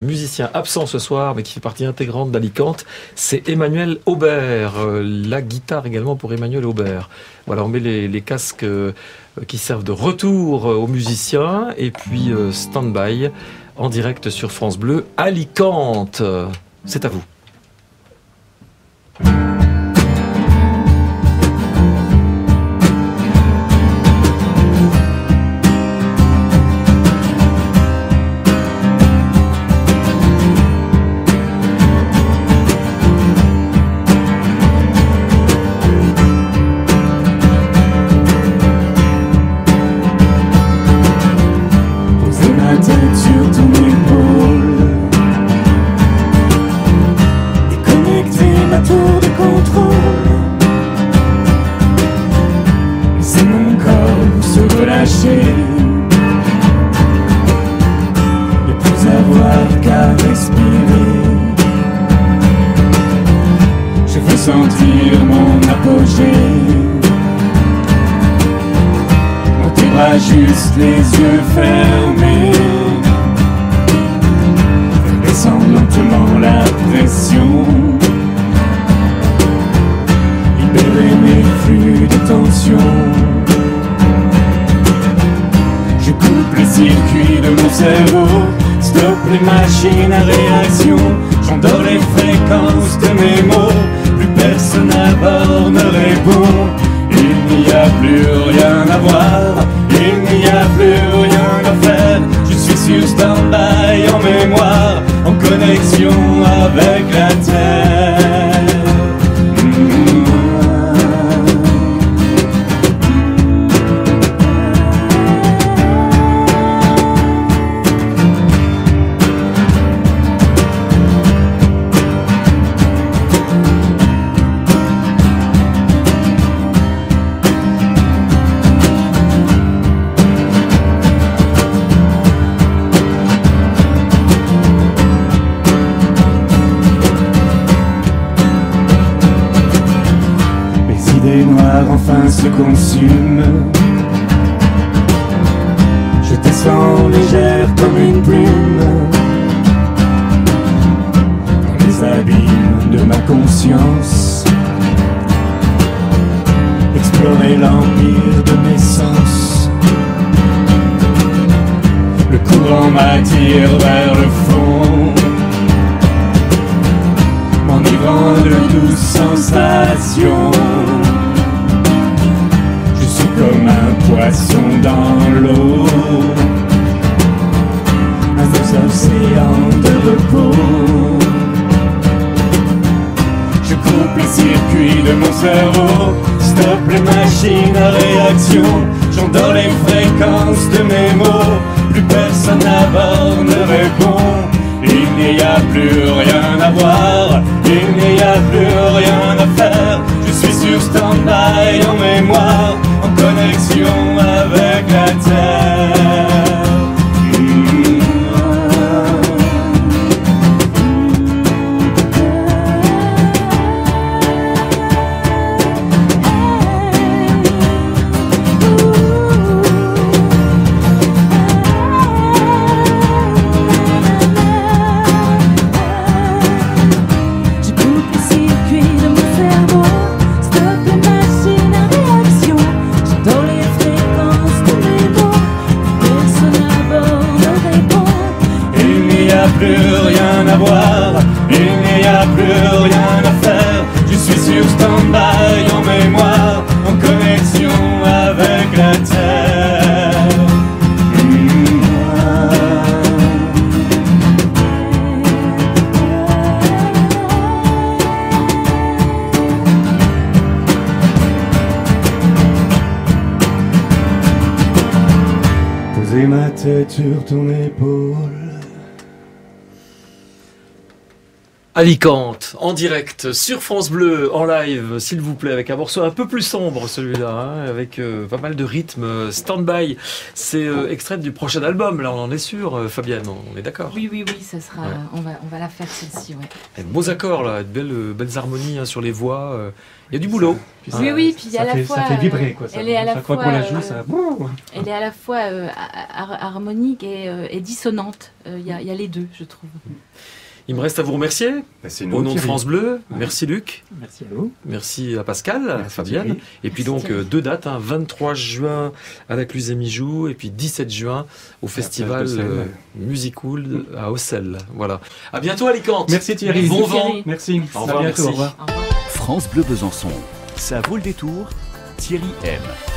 Musicien absent ce soir, mais qui fait partie intégrante d'Alicante, c'est Emmanuel Aubert. La guitare également pour Emmanuel Aubert. Voilà, on met les casques qui servent de retour aux musiciens, et puis stand-by en direct sur France Bleu Alicante. C'est à vous. Sur ton épaule, déconnecter ma tour de contrôle, laisser mon corps se relâcher, ne plus avoir qu'à respirer. Je veux sentir mon apogée, dans tes bras juste les yeux fermés. Descendre lentement la pression, libérer mes flux de tension. Je coupe les circuits de mon cerveau, stoppe les machines à réaction. J'endors les fréquences de mes mots, plus personne à bord ne répond. Il n'y a plus rien à voir, il n'y a plus rien à faire. Je suis sur stand-by en mémoire, en connexion avec la terre. Les noirs enfin se consument. Je descends légère comme une plume dans les abîmes de ma conscience. Explorer l'empire de mes sens. Le courant m'attire vers le fond, m'enivrant de douces sensations. Comme un poisson dans l'eau, un océan de repos. Je coupe les circuits de mon cerveau, stoppe les machines à réaction. J'endors les fréquences de mes mots, plus personne à bord ne répond. Il n'y a plus rien à voir, il n'y a plus rien à faire. Je suis sur stand-by en mémoire, en connexion avec la terre. Plus rien à voir, il n'y a plus rien à faire. Je suis sur stand-by en mémoire, en connexion avec la terre. Poser ma tête sur ton épaule, Alicante, en direct, sur France Bleu, en live, s'il vous plaît, avec un morceau un peu plus sombre celui-là, hein, avec pas mal de rythme, Stand-by. C'est extrait du prochain album, là on en est sûr, Fabienne, on est d'accord? Oui, ça sera. Ouais. On va la faire celle-ci, ouais. Et de beaux accords là, de belles harmonies hein, sur les voix. Il y a du boulot. Oui, puis il y a la fois. Ça fait vibrer quoi. Elle est à la fois. Qu'on la joue, ça. Elle est à la fois harmonique et dissonante. Il y a les deux, je trouve. Il me reste à vous remercier au nom de France Bleu. Merci Luc. Merci à vous. Merci à Pascal, à Fabienne. Thierry. Et puis donc deux dates, hein, 23 juin à la Cluse-et-Mijoux et puis 17 juin au festival Musicool à Auxelles. Voilà. À bientôt Alicante. Merci Thierry. Bon vent. Merci. Au revoir, à bientôt. merci. Au revoir. Au revoir. France Bleu Besançon. Ça vaut le détour. Thierry M.